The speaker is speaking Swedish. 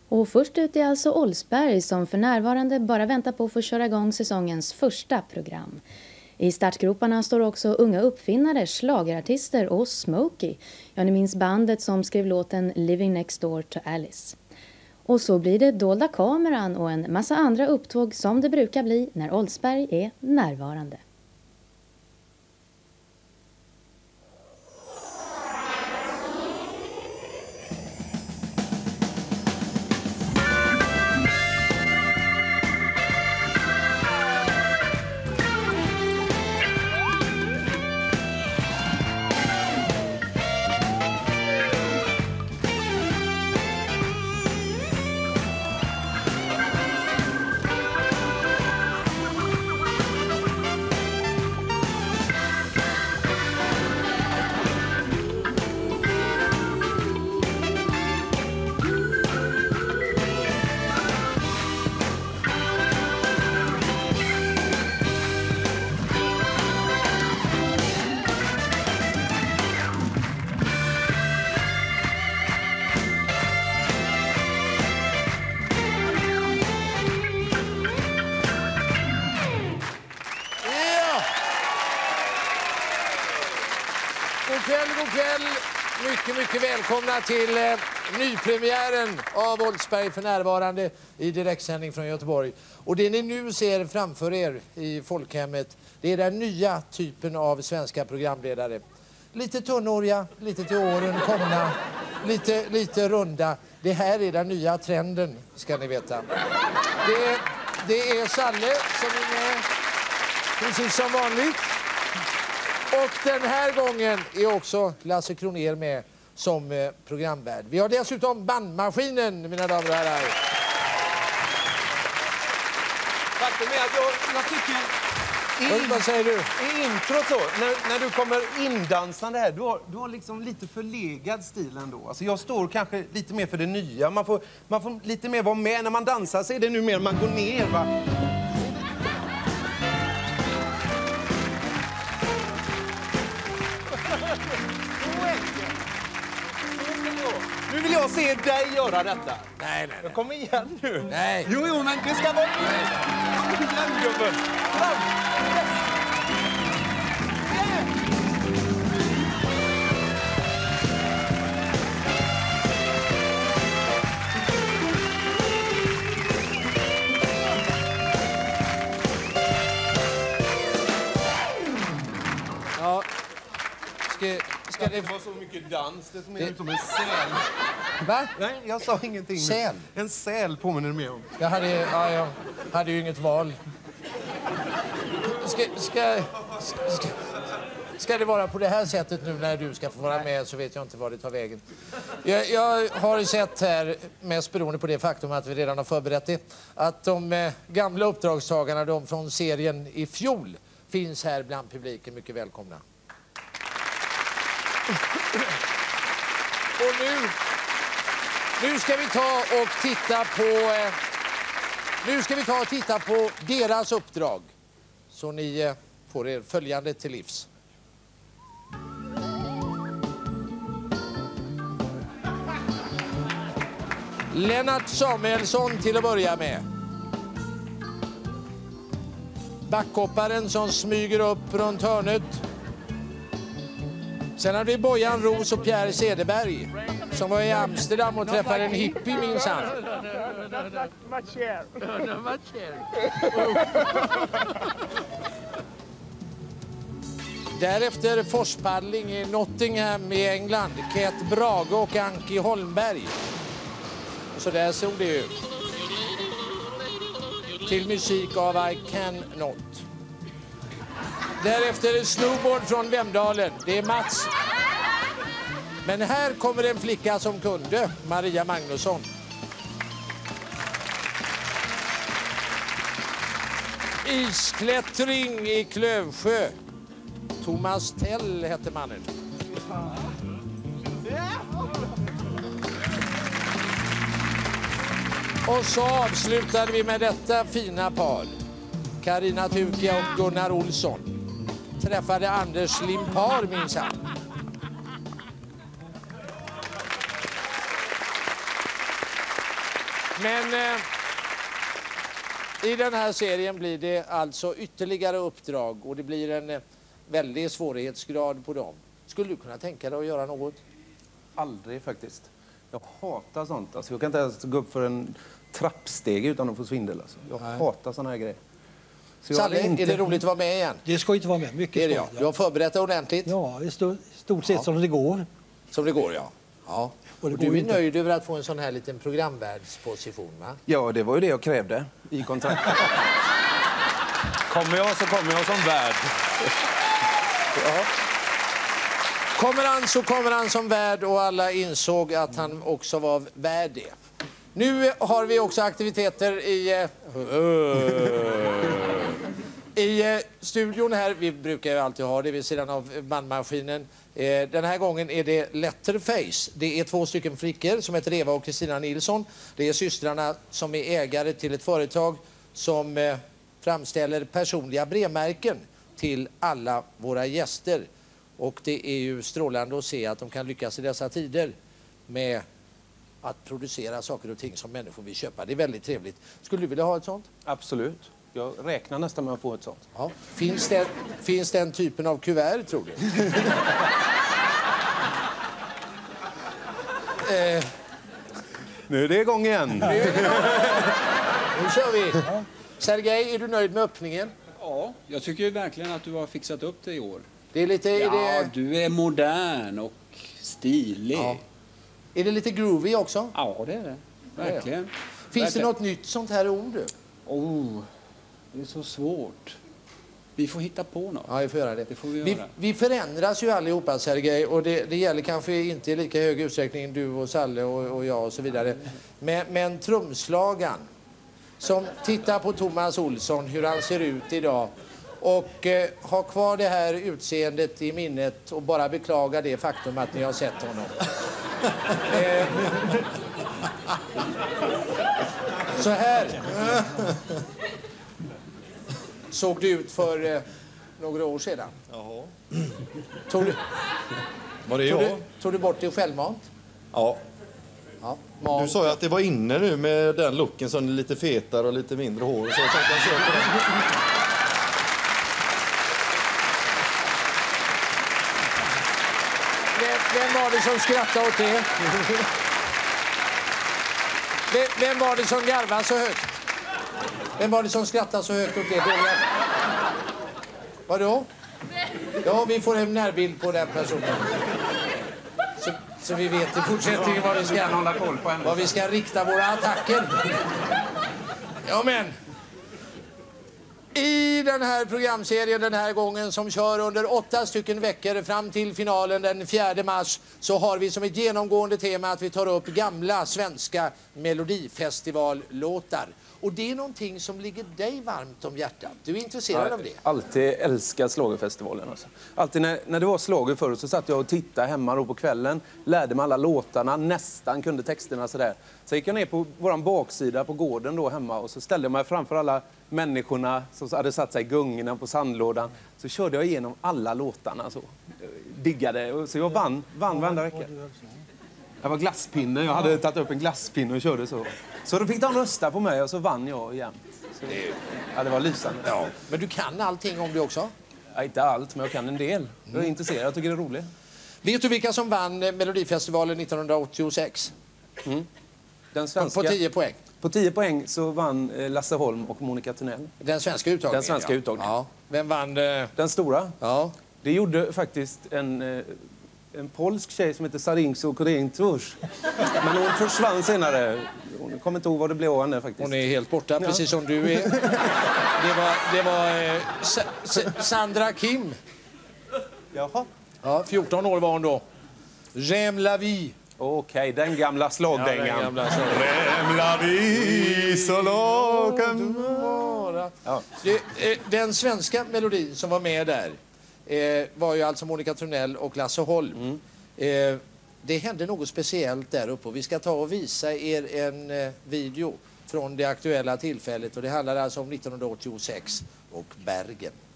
Och först ut är alltså Oldsberg som för närvarande bara väntar på att få köra igång säsongens första program. I startgroparna står också unga uppfinnare, schlagerartister och Smokey. Ja, ni minns bandet som skrev låten Living Next Door to Alice. Och så blir det dolda kameran och en massa andra upptåg som det brukar bli när Oldsberg är närvarande. God kväll. Mycket välkomna till nypremiären av Oldsberg för närvarande i direktsändning från Göteborg. Och det ni nu ser framför er i folkhemmet, det är den nya typen av svenska programledare. Lite tunnhåriga, lite till åren komna, lite runda. Det här är den nya trenden, ska ni veta. Det är Salle som är med, precis som vanligt. Och den här gången är också Lasse Kronér med som programvärd. Vi har dessutom bandmaskinen, mina damer och herrar. Faktum är att jag tycker... Vad säger du? I introt så, när du kommer indansande här, du har liksom lite förlegad stil ändå. Alltså jag står kanske lite mer för det nya. Man får lite mer vara med. När man dansar så är det nu mer man går ner, va? Nu vill jag se dig göra detta. Nej. Jag kommer igen nu. Nej. Jo, men det ska vara... Kom igen, gubben. Fram. Ja. Ska det var så mycket dans, det som är som en säl. Va? Nej, jag sa ingenting. Säl? En säl påminner mer om. Jag hade ju inget val. Ska det vara på det här sättet nu när du ska få vara med, så vet jag inte var det tar vägen. Jag har sett här, mest beroende på det faktum att vi redan har förberett det, att de gamla uppdragstagarna, de från serien i fjol, finns här bland publiken. Mycket välkomna. Och nu ska vi ta och titta på deras uppdrag, så ni får er följande till livs. Lennart Samuelsson till att börja med. Backhopparen som smyger upp runt hörnet. Sen har vi Bojan Ros och Pierre Cederberg som var i Amsterdam och träffade en hippie minsann. Därefter forspaddling i Nottingham i England. Kate Brage och Anki Holmberg. Så där såg det ut. Till musik av I Can Not. Därefter snowboard från Vemdalen. Det är Mats. Men här kommer en flicka som kunde, Maria Magnusson. Isklättring i Klövsjö. Thomas Tell hette mannen. Och så avslutade vi med detta fina par. Carina Tukia och Gunnar Olsson. Träffade Anders Limpar minsann. Men i den här serien blir det alltså ytterligare uppdrag och det blir en väldig svårighetsgrad på dem. Skulle du kunna tänka dig att göra något? Aldrig faktiskt. Jag hatar sånt. Alltså, jag kan inte ens gå upp för en trappsteg utan att få svindel. Alltså. Jag hatar såna här grejer. Så Salle, är det roligt att vara med igen? Det ska inte vara med. Mycket Det är det, skoj, ja. Du har förberett dig ordentligt? Ja, i stort sett som det går. Som det går, ja. Ja. Och du är nöjd över att få en sån här liten programvärdsposition, va? Ja, det var ju det jag krävde i kontraktet. Kommer jag så kommer jag som värd. Ja. Kommer han som värd och alla insåg att han också var värd det. Nu har vi också aktiviteter i studion här. Vi brukar ju alltid ha det vid sidan av bandmaskinen. Den här gången är det Letterface. Det är 2 stycken flickor som heter Eva och Kristina Nilsson. Det är systrarna som är ägare till ett företag som framställer personliga brevmärken till alla våra gäster. Och det är ju strålande att se att de kan lyckas i dessa tider med att producera saker och ting som människor vill köpa. Det är väldigt trevligt. Skulle du vilja ha ett sånt? Absolut. Jag räknar nästan med att få ett sånt. Ja. Finns den typen av kuvert, tror du? Nu är det igång igen. Nu kör vi. Sergej, är du nöjd med öppningen? Ja, jag tycker verkligen att du har fixat upp det i år. Det är lite... Ja, du är modern och stilig. Ja. Är det lite groovy också? Ja, det är det. Verkligen. Finns det något nytt sånt här ord, du? Det är så svårt. Vi får hitta på något. Ja, vi får göra det. Det får vi göra. Vi förändras ju allihopa, Sergej, och det gäller kanske inte i lika hög utsträckning du och Salle och jag och så vidare. Men trumslagan som tittar på Thomas Olsson, hur han ser ut idag och har kvar det här utseendet i minnet och bara beklaga det faktum att ni har sett honom. Så här såg det ut för några år sedan. Jaha. Var det jag? Tog du bort det självmant? Ja. Ja, du sa ju att det var inne nu med den looken som är lite fetare och lite mindre hår. Så jag tänkte jag köpa den. Vem var det som skrattade åt det? Vem var det som garvade så högt? Vem var det som skrattade så högt åt det? Vadå? Ja, vi får en närbild på den personen. Så vi vet i fortsättningen vad vi ska rikta våra attacker. Ja, men i den här programserien den här gången som kör under 8 stycken veckor fram till finalen den 4 mars så har vi som ett genomgående tema att vi tar upp gamla svenska melodifestivallåtar. Och det är någonting som ligger dig varmt om hjärtat. Du är intresserad av det? Alltid älskat Schlagerfestivalen. Alltså. Alltid när det var slager förr så satt jag och tittade hemma då på kvällen. Lärde mig alla låtarna, nästan kunde texterna sådär. Så gick jag ner på våran baksida på gården då hemma och så ställde jag mig framför alla människorna som hade satt sig i gungorna på sandlådan. Så körde jag igenom alla låtarna så. Diggade. Så jag vann varenda vecka. Jag var glasspinne. Jag hade tagit upp en glasspinne och körde så. Så då fick de rösta på mig och så vann jag igen. Så, ja, det var lysande. Ja. Men du kan allting om det också? Ja, inte allt, men jag kan en del. Jag är intresserad, jag tycker det är roligt. Vet du vilka som vann Melodifestivalen 1986? Den svenska, på 10 poäng. På 10 poäng så vann Lasse Holm och Monica Tunnell. Den svenska uttagningen? Den svenska uttagningen. Ja. Vem vann? Den stora? Ja. Det gjorde faktiskt en polsk tjej som heter Sarinxo Korintwurs. Men hon försvann senare. Hon kommer inte ihåg vad det blev av henne faktiskt. Hon är helt borta, precis som du är. Det var Sandra Kim. Jaha. Ja, 14 år var hon då. J'aime la vie. Okej, den gamla slagdängan. Ja, den gamla J'aime la vie, så låg kan vara. Ja. Den svenska melodin som var med där var ju alltså Monica Tunnell och Lasse Holm. Det hände något speciellt där uppe och vi ska ta och visa er en video från det aktuella tillfället och det handlar alltså om 1986 och Bergen.